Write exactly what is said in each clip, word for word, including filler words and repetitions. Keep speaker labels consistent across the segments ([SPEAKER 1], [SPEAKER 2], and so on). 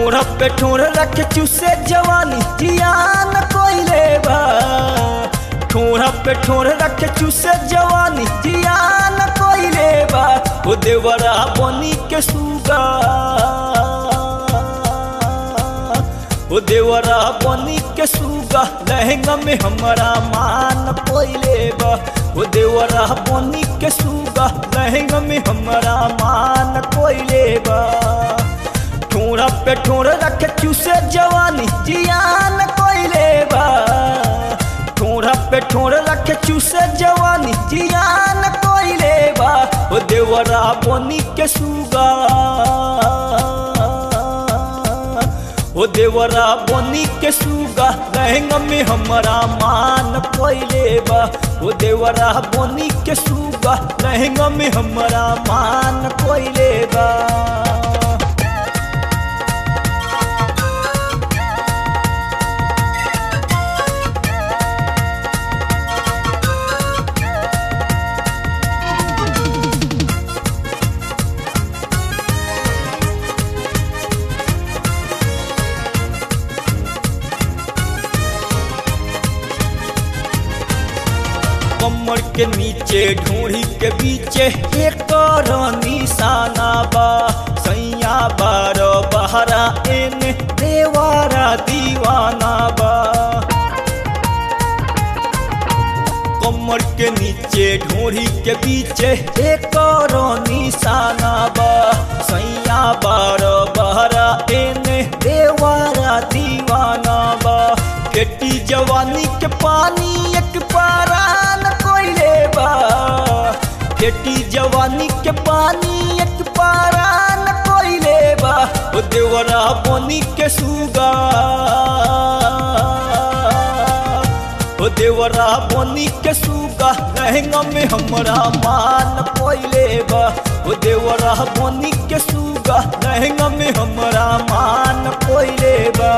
[SPEAKER 1] ठोड़ा पे ठोड़ रख चूसे जवानी जियान कोइले बा। ठोड़ा पे ठोड़ रख चूसे जवानी जियान कोइले बा। ओ देवरा बनी के सुगा, ओ देवरा बनी के सुगा लहंगा में हमारा मान कोइले बा। ओ देवरा बनी के सुगा लहंगा में हमारा मान कोइले बा। ठोड़ा पे ठोड़ रख चूसे जवानी जियान कोइले बा। ठोड़ा पे ठोड़ रख चूसे जवानी जियान कोइले बा। ओ देवरा बनी के सुगा, ओ देवरा बनी के सुगा लहंगा में हमारा मान कोइले बा। ओ देवरा बनी के सुगा लहंगा में हमारा मान कोइले बा। कमर के नीचे ढूंढी के बीचे एक निशाना बा। सैया बार बहरा एने देवारा दीवाना बा। कमर के नीचे ढूंढी के बीचे एक निशाना बा। सैया बार बहरा एने देवारा दीवाना बा। खेती जवानी के पानी एक पारान कोइले बा। खेती जवानी के पानी एक पारान कोइले बा। ओ देवरा बनी के सुगा, ओ देवरा बनी के सुगा लहंगा में हमारा मान कोइले बा। ओ देवरा बनी के सुगा लहंगा में हमारा मान कोइले बा।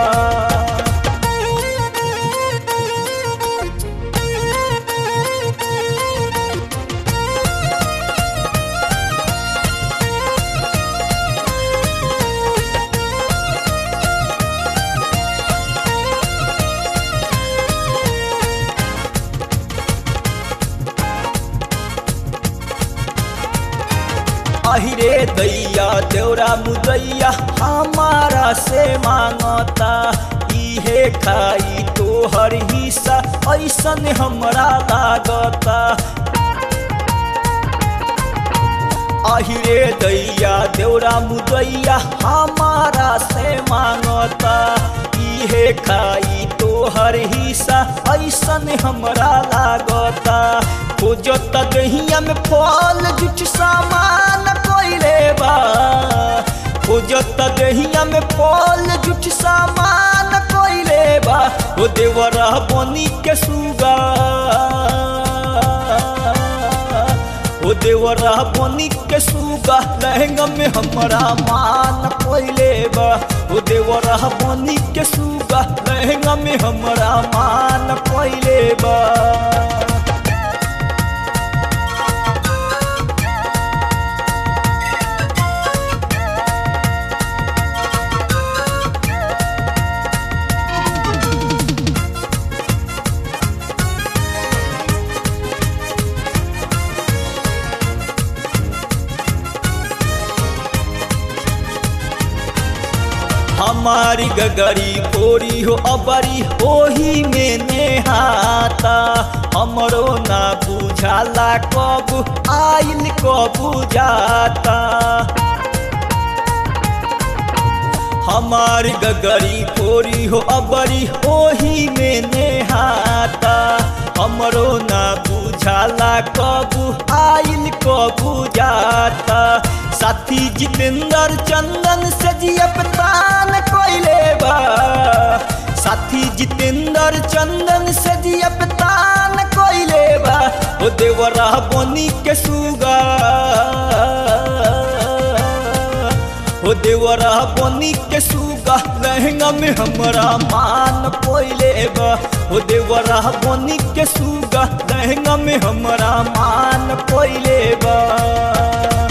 [SPEAKER 1] अहिरे दैया देवरा मुदैया हमारा से मांगता। इहे खाई तोहर हिस्सा ऐसन हमरा लागता। अहिरे दैया देवरा मुदैया हमारा से मांगता। इहे खाई तोहर हिस्सा ऐसन हमरा लागता। खोजता दहिया में फल जुठ सामान कोइले बा। खोजता दहिया में फल जुठ सामान कोइले बा। ओ देवरा बनी के सुगा, ओ देवरा बनी के सुगा लहंगा में हमारा मान कोइले बा। ओ देवरा बनी के सुगा लहंगा में हमारा मान कोइले बा। हमारी गगरी कोरी हो अबरी ओही में नेहाता। हमरो ना बुझाला कब आइल कब जाता। हमारी गगरी कोरी हो अबरी ओही में नेहाता। हमरो ना बुझाला कब आइल कब जाता। साथी जितेंद्र चंदन से जियपतान कोइले बा। साथी जितेंद्र चंदन से जियपतान कोइले बा। ओ देवरा बनी के सुगा, ओ देवरा बनी के सुगा लहंगा में हमारा मान कोइले बा। ओ देवरा बनी के सुगा लहंगा में हमारा मान कोइले बा।